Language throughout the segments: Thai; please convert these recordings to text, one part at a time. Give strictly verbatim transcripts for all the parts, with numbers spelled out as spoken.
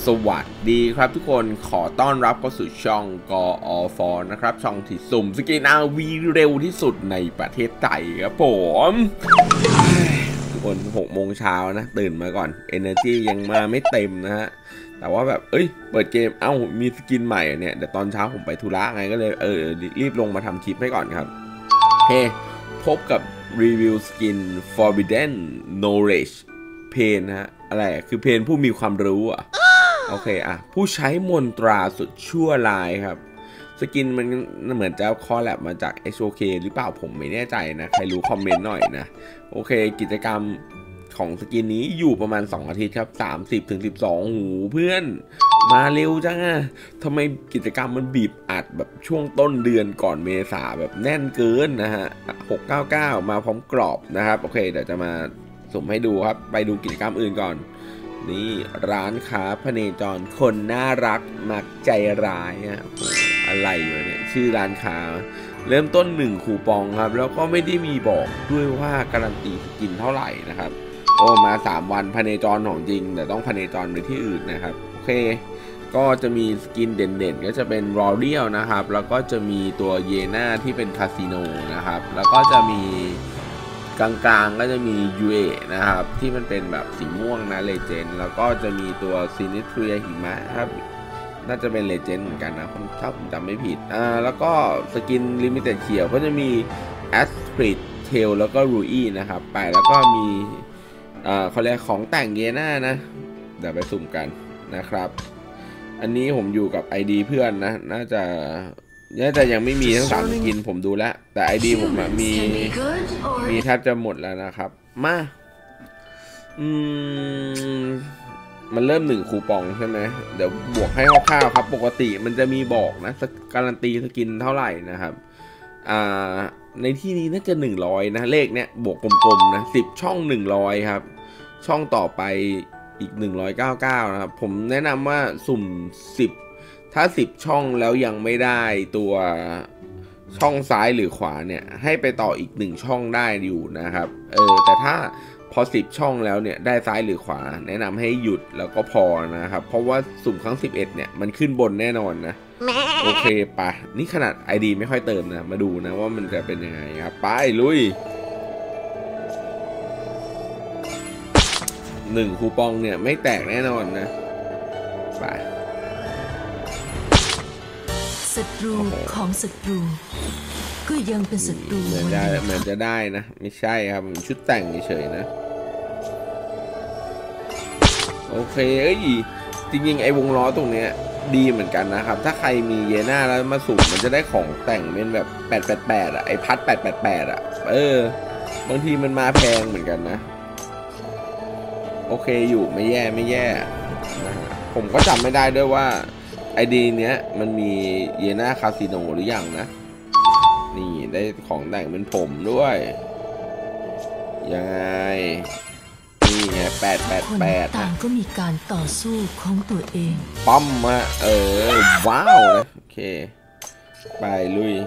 สวัสดีครับทุกคนขอต้อนรับเข้าสู่ช่องกอฟอนะครับช่องที่สุ่มสกิน อาร์ วี เร็วที่สุดในประเทศไทยครับผมทุกคนหกโมงเช้านะตื่นมาก่อน Energy ยังมาไม่เต็มนะฮะแต่ว่าแบบเอ้ยเปิดเกมเอ้ามีสกินใหม่เนี่ยเดี๋ยวตอนเช้าผมไปธุระไงก็เลยเออรีบลงมาทำคลิปให้ก่อนครับโอเคพบกับรีวิวสกิน Forbidden Knowledge เพนนะฮะอะไรคือเพนผู้มีความรู้อ่ะโอเคอ่ะผู้ใช้มนตราสุดชั่วร้ายครับสกินมันเหมือนจะคอลแลบมาจาก เอช โอ เค หรือเปล่าผมไม่แน่ใจนะใครรู้คอมเมนต์หน่อยนะโอเคกิจกรรมของสกินนี้อยู่ประมาณสองอาทิตย์ครับสามสิบถึงสิบสองหูเพื่อนมาเร็วจังอะทำไมกิจกรรมมันบีบอัดแบบช่วงต้นเดือนก่อนเมษาแบบแน่นเกินนะฮะหกเก้าเก้ามาพร้อมกรอบนะครับโอเคเดี๋ยวจะมาสุ่มให้ดูครับไปดูกิจกรรมอื่นก่อนนี่ร้านค้าพเนจรคนน่ารักมักใจร้ายอะอะไรอยู่เนี่ยชื่อร้านค้าเริ่มต้นหนึ่งคูปองครับแล้วก็ไม่ได้มีบอกด้วยว่าการันตีสกินเท่าไหร่นะครับโอ้มาสามวันพเนจรของจริงแต่ต้องพเนจรไปที่อื่นนะครับโอเคก็จะมีสกินเด่นๆก็จะเป็นรอเรียลนะครับแล้วก็จะมีตัวเยน่าที่เป็นคาสิโนนะครับแล้วก็จะมีกลางๆก็จะมียูเอนะครับที่มันเป็นแบบสีม่วงนะเลเจนด์แล้วก็จะมีตัวซินิทรียหิมะครับน่าจะเป็นเลเจนด์เหมือนกันนะถ้าผมจำไม่ผิดอ่าแล้วก็สกินลิมิเต็ดเขียวก็จะมีแอสพริตเทลแล้วก็รูอี้นะครับไปแล้วก็มีอ่าเขาเรียกของแต่งเยน่านะเดี๋ยวไปสุ่มกันนะครับอันนี้ผมอยู่กับ ไอ ดี เพื่อนนะน่าจะน่าจะยังไม่มีทั้งสามสกินผมดูแล้วแต่ ไอ ดี ผมมีมีแทบจะหมดแล้วนะครับมาอืมมันเริ่มหนึ่งคูปองใช่ไหมเดี๋ยวบวกให้คร่าวๆครับปกติมันจะมีบอกนะการันตีสกินเท่าไหร่นะครับอ่าในที่นี้น่าจะหนึ่งร้อยนะเลขเนี้ยบวกกลมๆนะสิบช่องหนึ่งร้อยครับช่องต่อไปอีกหนึ่งร้อยเก้าสิบเก้านะครับผมแนะนำว่าสุ่มสิบถ้าสิบช่องแล้วยังไม่ได้ตัวช่องซ้ายหรือขวาเนี่ยให้ไปต่ออีกหนึ่งช่องได้อยู่นะครับเออแต่ถ้าพอสิบช่องแล้วเนี่ยได้ซ้ายหรือขวาแนะนำให้หยุดแล้วก็พอนะครับเพราะว่าสุ่มครั้งสิบเอ็ดเนี่ยมันขึ้นบนแน่นอนนะโอเคปะนี่ขนาด ไอ ดี ไม่ค่อยเติมนะมาดูนะว่ามันจะเป็นยังไงครับไปลุยหนึ่งคูปองเนี่ยไม่แตกแน่นอนนะไปศัตรูของศัตรูก็ยังเป็นศัตรูเหมือนจะเหมือนจะได้นะไม่ใช่ครับมันชุดแต่งเฉยๆนะโอเคเอ้ยจริงๆไอ้วงล้อตรงเนี้ยดีเหมือนกันนะครับถ้าใครมีเยน่าแล้วมาสุ่มมันจะได้ของแต่งเป็นแบบแปดแปดแปดอ่ะไอ้พัดแปดแปดแปดอ่ะเออบางทีมันมาแพงเหมือนกันนะโอเคอยู่ไม่แย่ไม่แย่นะผมก็จำไม่ได้ด้วยว่าไอดีเนี้ยมันมีเยน่าคาสิโนหรือยังนะนี่ได้ของแต่งเป็นผมด้วยยังไงนี่ไงแปดแปดแปดต่างก็มีการต่อสู้ของตัวเองปั๊มมาเออว้าวนะโอเคไปลุย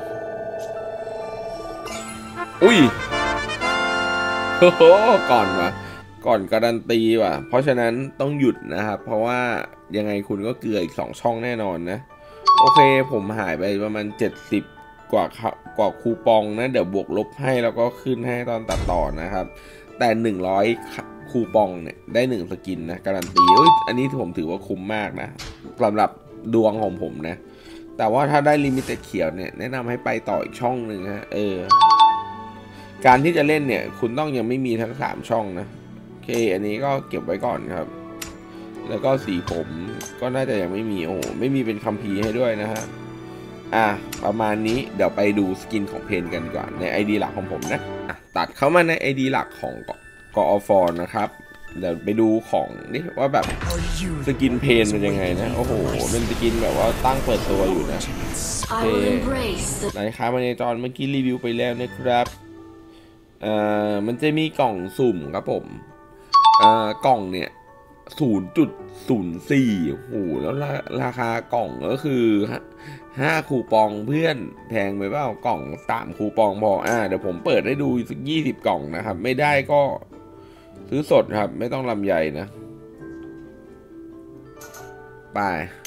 อุ้ยโอ้โหก่อนวะก่อนการันตีว่ะเพราะฉะนั้นต้องหยุดนะครับเพราะว่ายังไงคุณก็เกลืออีกสองช่องแน่นอนนะโอเคผมหายไปประมาณเจ็ดสิบกว่ากว่าคูปองนะเดี๋ยวบวกลบให้แล้วก็ขึ้นให้ตอนตัดต่อนะครับแต่หนึ่งร้อยคูปองเนี่ยได้หนึ่งสกินนะการันตีเอ้ยอันนี้ผมถือว่าคุ้มมากนะสำหรับดวงของผมนะแต่ว่าถ้าได้ลิมิเต็ดเขียวเนี่ยแนะนำให้ไปต่ออีกช่องหนึ่งฮะเออการที่จะเล่นเนี่ยคุณต้องยังไม่มีทั้งสามช่องนะโอเคอันนี้ก็เก็บไว้ก่อนครับแล้วก็สีผมก็น่าจะยังไม่มีโอ้ไม่มีเป็นคัมภีร์ให้ด้วยนะฮะอ่ะประมาณนี้เดี๋ยวไปดูสกินของเพนกันก่อนใน ไอ ดี หลักของผมนะอ่ะตัดเข้ามาใน ไอ ดี หลักของกอฟอนนะครับเดี๋ยวไปดูของนี่ว่าแบบสกินเพนเป็นยังไงนะโอ้โหเป็นสกินแบบว่าตั้งเปิดตัวอยู่นะโอเคไหนครับมาในจอนเมื่อกี้รีวิวไปแล้วนะครับเอ่อมันจะมีกล่องสุ่มครับผมเอ่อกล่องเนี่ยศูนย์จุดศูนย์สี่โอ้โหแล้วราคากล่องก็คือห้าคูปองเพื่อนแพงไปเปล่ากล่องสามคูปองพออ่าเดี๋ยวผมเปิดให้ดูสักยี่สิบกล่องนะครับไม่ได้ก็ซื้อสดครับไม่ต้องลำใหญ่นะไป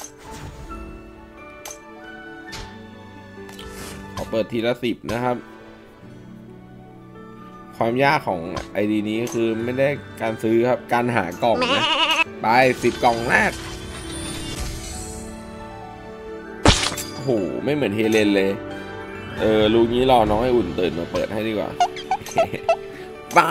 ขอเปิดทีละสิบนะครับความยากของไอดีนี้คือไม่ได้การซื้อครับการหากล่องนะไปสิบกล่องแรกโอ้โหไม่เหมือนเฮเลนเลยเออลูกนี้รอน้องไออุ่นตื่นมาเปิดให้ดีกว่าไป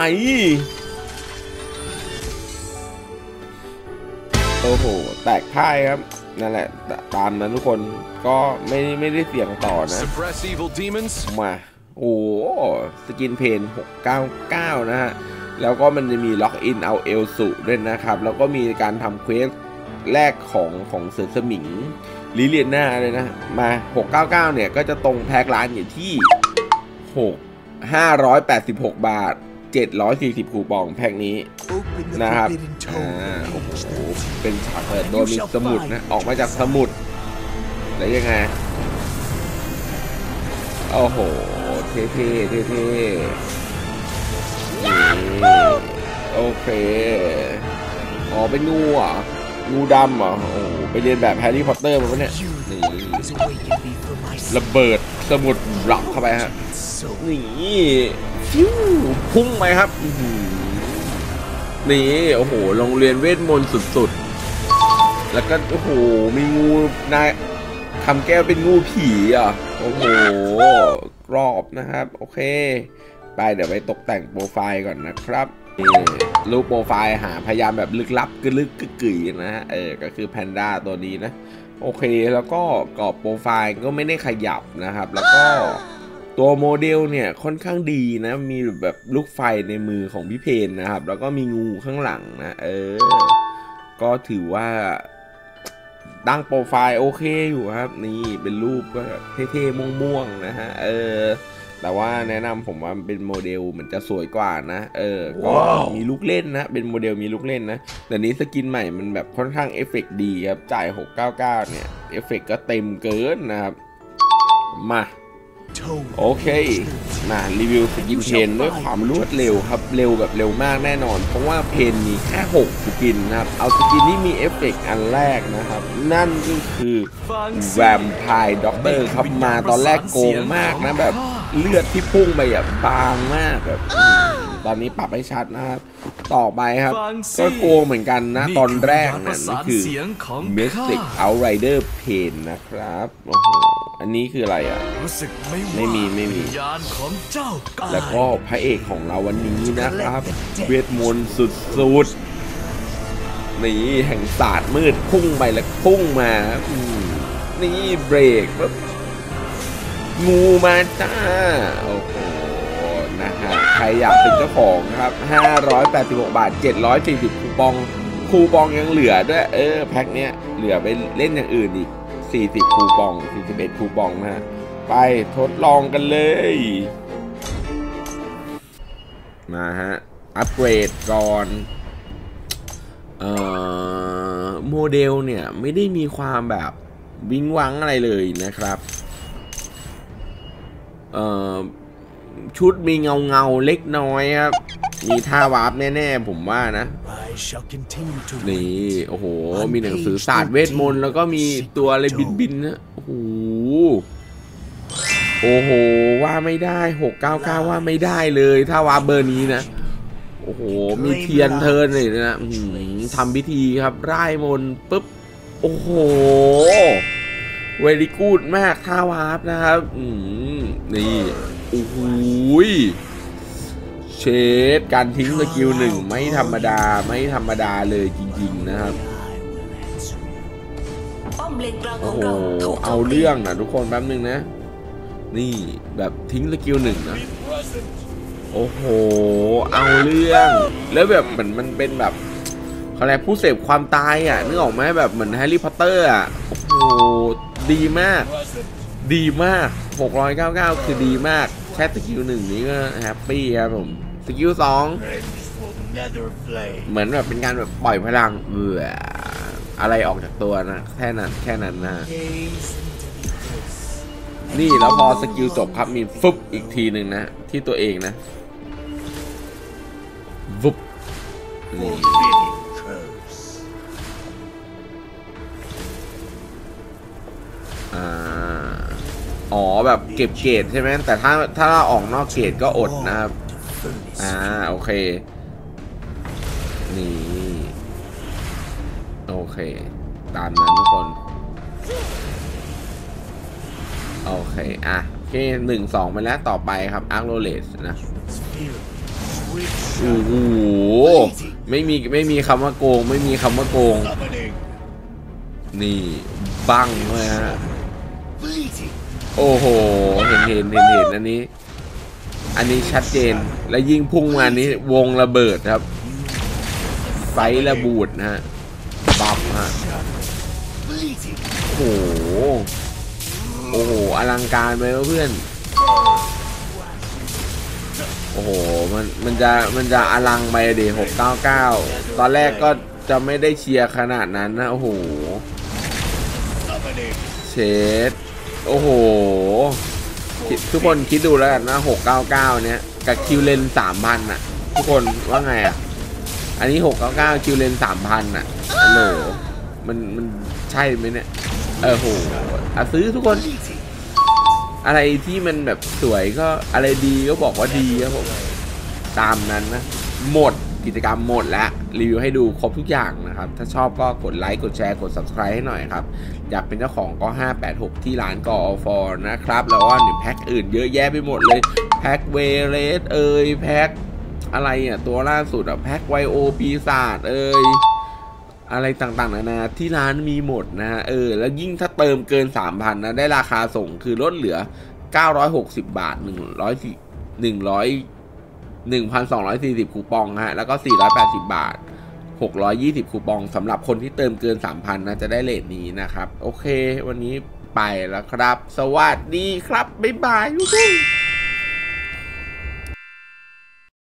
โอ้โหแตกพ่ายครับนั่นแหละตามนั้นทุกคนก็ไม่ไม่ได้เสี่ยงต่อนะมาโอ้สกินเพนหกเก้าเก้านะฮะแล้วก็มันจะมีล็อกอินเอาเอลสุด้วยนะครับแล้วก็มีการทำเควสแรกของของเสือสมิงลิเลียน่าเลยนะมาหกเก้าเก้าเนี่ยก็จะตรงแพ็คร้านอยู่ที่หก ห้าร้อยแปดสิบหกบาทเจ็ดร้อยสี่สิบคูปองแพ็คนี้นะครับอ่าโอ้โหเป็นฉากเปิดโดยมีสมุดนะออกมาจากสมุดแล้วยังไงโอ้โหเท่ๆเท่ๆนี่โอเคอ๋อเป็นงูอ่ะงูดำเหรอโอ้ไปเรียนแบบแฮร์รี่พอตเตอร์มาปะเนี่ยนี่ระเบิดสมุดหลับเข้าไปฮะนี่ฟิวพุ่งไปครับนี่โอ้โหโรงเรียนเวทมนต์สุดๆแล้วก็โอ้โหมีงูนายคำแก้วเป็นงูผีอ่ะโอ้โหกรอบนะครับโอเคไปเดี๋ยวไปตกแต่งโปรไฟล์ก่อนนะครับรูปโปรไฟล์หาพยายามแบบลึกลับกึลึกกึกึ๋ยนะฮะเออก็คือแพนด้าตัวนี้นะโอเคแล้วก็กรอบโปรไฟล์ก็ไม่ได้ขยับนะครับแล้วก็ตัวโมเดลเนี่ยค่อนข้างดีนะมีแบบลูกไฟในมือของพี่เพนนะครับแล้วก็มีงูข้างหลังนะเออก็ถือว่าตั้งโปรไฟล์โอเคอยู่ครับนี่เป็นรูปก็เท่ๆม่วงๆนะฮะเออแต่ว่าแนะนำผมว่าเป็นโมเดลเหมือนจะสวยกว่านะเออก็ wow. มีลูกเล่นนะเป็นโมเดลมีลูกเล่นนะแต่นี้สกินใหม่มันแบบค่อนข้างเอฟเฟกต์ดีครับจ่ายหกเก้าเก้าเนี่ยเอฟเฟกต์ก็เต็มเกินนะครับมาโอเคมารีวิวสกินเพนด้วยความรวดเร็วครับเร็วแบบเร็วมากแน่นอนเพราะว่าเพนมีแค่หกสกินนะครับเอาสกินที่มีเอฟเฟกต์อันแรกนะครับนั่นก็คือแวมไพร์ด็อกเตอร์ครับมาตอนแรกโกงมากนะแบบเลือดที่พุ่งไปแบบบางมากแบบตอนนี้ปรับให้ชัดนะครับต่อไปครับก็โกงเหมือนกันนะตอนแรกนั่นคือเมสติกเอาไรเดอร์เพนนะครับโอ้โหอันนี้คืออะไรอ่ะไม่มีไม่มีแล้วก็พระเอกของเราวันนี้นะครับเวทมนต์สุดๆนี่แห่งศาสตร์มืดพุ่งไปแล้วพุ่งมานี่เบรกปุ๊บงูมาจ้าโอ้โหนะฮะใครอยากเป็นเจ้าของครับห้าร้อยแปดสิบหกบาทเจ็ดร้อยสี่สิบคูปองคูปองยังเหลือด้วยเออแพ็คเนี้ยเหลือไปเล่นอย่างอื่นอีกสี่สิบคูปองสี่สิบเอ็ดคูปองนะไปทดลองกันเลยมาฮะอัปเกรดก่อนเอ่อโมเดลเนี่ยไม่ได้มีความแบบวิ้งวังอะไรเลยนะครับเอ่อชุดมีเงาเงาเล็กน้อยครับมีท่าวาร์ปแน่ๆผมว่านะนี่โอ้โหมีหนังสือศาสตร์เวทมนต์แล้วก็มีตัวอะไรบินๆนะโอ้โหโอ้โหว่าไม่ได้หกเก้าเก้าว่าไม่ได้เลยถ้าวาร์ปเบอร์นี้นะโอ้โหมีเทียนเทิร์นเลยนะทำพิธีครับร่ายมนต์ปุ๊บโอ้โหเวรีกูดมากท่าวาร์ปนะครับนี่โอ้โหเชดการทิ้งสกิลหนึ่งไม่ธรรมดาไม่ธรรมดาเลยจริงๆนะครับโอ้โหเอาเรื่องนะทุกคนแป๊บนึงนะนี่แบบทิ้งสกิลหนึ่งนะโอ้โหเอาเรื่องแล้วแบบเหมือนมันเป็นแบบเขาเรียกผู้เสพความตายอ่ะนึกออกไหมแบบเหมือนแฮร์รี่พอตเตอร์อ่ะโอ้โหดีมากดีมากหกร้อยเก้าสิบเก้าคือดีมากแค่สกิลหนึ่งนี้ก็แฮปปี้ครับผมสกิลสองเหมือนแบบเป็นการแบบปล่อยพลังเบื่ออะไรออกจากตัวนะแค่นั้นแค่นั้นนะนี่แล้วพอสกิลจบครับมีฟึบอีกทีหนึ่งนะที่ตัวเองนะฟุบนี่อ่าอ๋อแบบเก็บเกรดใช่ไหมแต่ถ้าถ้าเราออกนอกเกรดก็อดนะครับอ่าโอเคนี่โอเคตามนั้นทุกคนโอเคอ่ะโอเคหนึ่งสองไปแล้วต่อไปครับอาร์โรเลสนะโอ้โหไม่มีไม่มีคำว่าโกงไม่มีคำว่าโกงนี่บังเลยฮะโอ้โหเห็นเห็นเห็นเห็นอันนี้อันนี้ชัดเจนและยิ่งพุ่งมานี้วงระเบิดครับไฟระบูดนะฮะบัมฮะโอ้โหโอ้โหอลังการไปแล้วเพื่อนโอ้โหมันมันจะมันจะอลังไปเดี๋ยวหกเก้าเก้าตอนแรกก็จะไม่ได้เชียร์ขนาดนั้นนะโอ้โหเชดโอ้โหทุกคนคิดดูแล้วกันนะหกเก้าเก้าเนี้ยกับคิวเลนสามพันอ่ะทุกคนว่าไงอ่ะอันนี้หกเก้าเก้าคิวเลนสามพันอ่ะฮัลโหลมันมันใช่ไหมเนี่ยเออโหอ่ะซื้อทุกคนอะไรที่มันแบบสวยก็อะไรดีก็บอกว่าดีครับผมตามนั้นนะหมดกิจกรรมหมดแล้วรีวิวให้ดูครบทุกอย่างนะครับถ้าชอบก็กดไลค์กดแชร์กด ซับสไครบ์ ให้หน่อยครับอยากเป็นเจ้าของก็ห้าแปดหกที่ร้านกอฟอนะครับแล้วว่าหนึ่งแพ็คอื่นเยอะแยะไปหมดเลยแพ็คเวเลสเอ่ยแพ็คอะไรอ่ะตัวล่าสุดอ่ะแพ็คไวโอปีศาจเอ่ยอะไรต่างๆนานาที่ร้านมีหมดนะเออแล้วยิ่งถ้าเติมเกิน สามพัน นะได้ราคาส่งคือลดเหลือเก้าร้อยหกสิบบาทหนึ่งร้อย หนึ่งร้อย หนึ่งพันสองร้อยสี่สิบ คูปองฮะแล้วก็สี่ร้อยแปดสิบบาทหกร้อยยี่สิบคูปองสำหรับคนที่เติมเกิน สามพัน นะจะได้เรทนี้นะครับโอเควันนี้ไปแล้วครับสวัสดีครับบ๊ายบายทุกคน